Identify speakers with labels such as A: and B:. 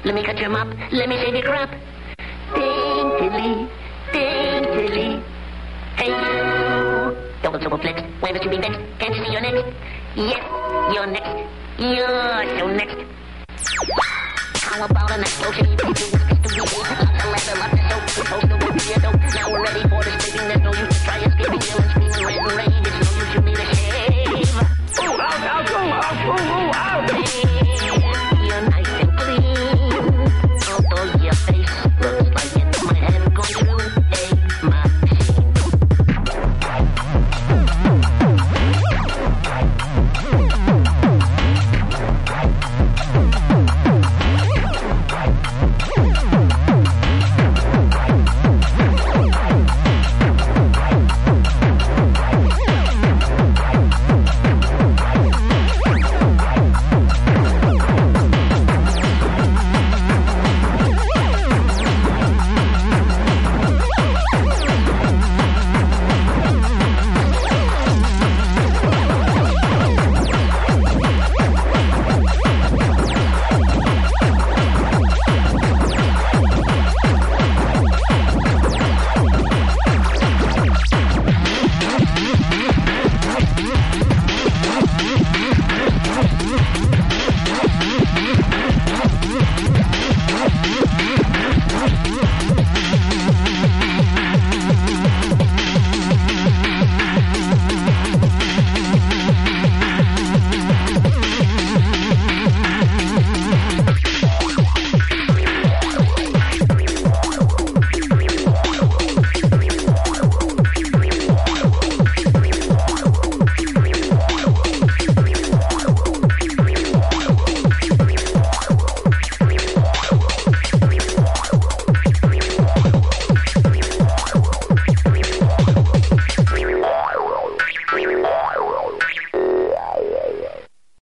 A: Let me cut your mop. Let me save your crop. Daintily, daintily. Hey, you. Don't look so perplexed. Why must you be vexed? Can't you see you're next? Yes, you're next. You're so next. How about an explosion? You can do it to be. Lots of leather, lots of soap. Supposed to be a dope. Now we're ready for the sleeping. There's no use